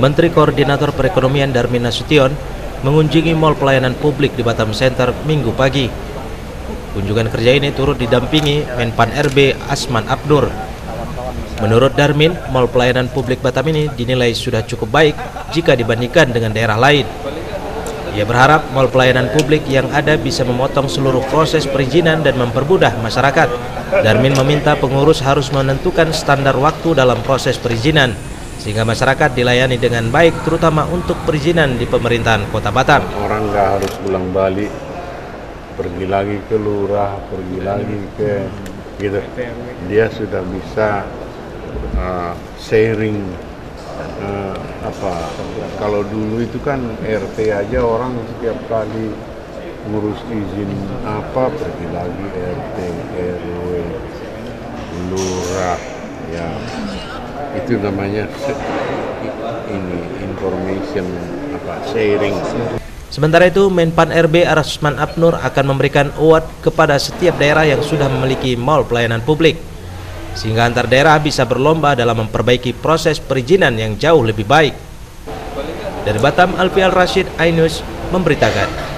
Menteri Koordinator Perekonomian Darmin Nasution mengunjungi Mall Pelayanan Publik di Batam Center Minggu pagi. Kunjungan kerja ini turut didampingi Menpan RB Asman Abnur. Menurut Darmin, Mall Pelayanan Publik Batam ini dinilai sudah cukup baik jika dibandingkan dengan daerah lain. Ia berharap Mall Pelayanan Publik yang ada bisa memotong seluruh proses perizinan dan mempermudah masyarakat. Darmin meminta pengurus harus menentukan standar waktu dalam proses perizinan, sehingga masyarakat dilayani dengan baik, terutama untuk perizinan di pemerintahan Kota Batam. Orang nggak harus pulang balik, pergi lagi ke lurah, pergi lagi ke gitu. Dia sudah bisa sharing kalau dulu itu kan RT aja orang setiap kali ngurus izin pergi lagi RT, RW, lurah, ya itu namanya information sharing. Sementara itu, Menpan RB Asman Abnur akan memberikan award kepada setiap daerah yang sudah memiliki mall pelayanan publik, sehingga antar daerah bisa berlomba dalam memperbaiki proses perizinan yang jauh lebih baik. Dari Batam, Alfi Al Rashid, iNews memberitakan.